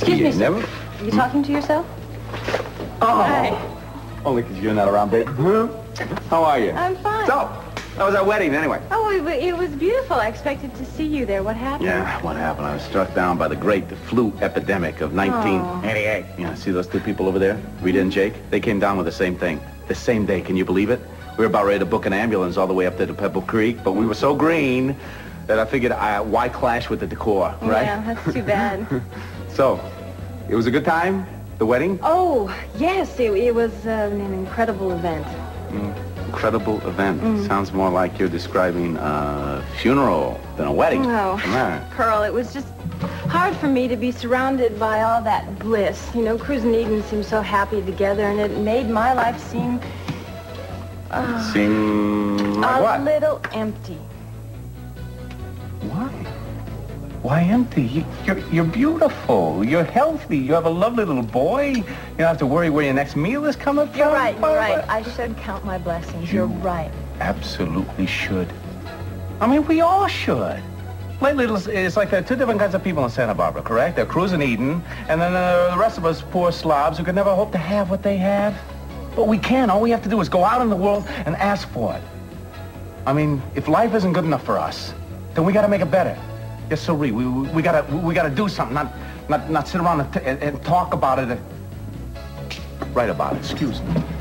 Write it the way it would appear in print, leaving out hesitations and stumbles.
Excuse me, sir. Never? Are you talking to yourself? Oh. Hi. Only because you're not around, babe. How are you? I'm fine. So, how was our wedding anyway? Oh, it was beautiful. I expected to see you there. What happened? Yeah, what happened? I was struck down by the great flu epidemic of 1988. Yeah, see those two people over there? Rita and Jake? They came down with the same thing. The same day, can you believe it? We were about ready to book an ambulance all the way up to the Pebble Creek, but we were so green that I figured, why clash with the decor, right? Yeah, that's too bad. So, it was a good time? The wedding? Oh, yes, it was an incredible event. Incredible event. Sounds more like you're describing a funeral than a wedding. No, Come on. Pearl, it was just hard for me to be surrounded by all that bliss. You know, Cruz and Eden seemed so happy together, and it made my life seem... seem like what? A little empty. Why? Why empty? You're beautiful. You're healthy. You have a lovely little boy. You don't have to worry where your next meal is coming from. You're right, you're right. I should count my blessings. You're right. Absolutely should. I mean, we all should. Lately, it's like there are two different kinds of people in Santa Barbara, correct? There are Cruz and Eden, and then the rest of us poor slobs who could never hope to have what they have. But we can. All we have to do is go out in the world and ask for it. I mean, if life isn't good enough for us, then we got to make it better. Yes, sirree. We gotta do something, not sit around and talk about it. Write about it. Excuse me.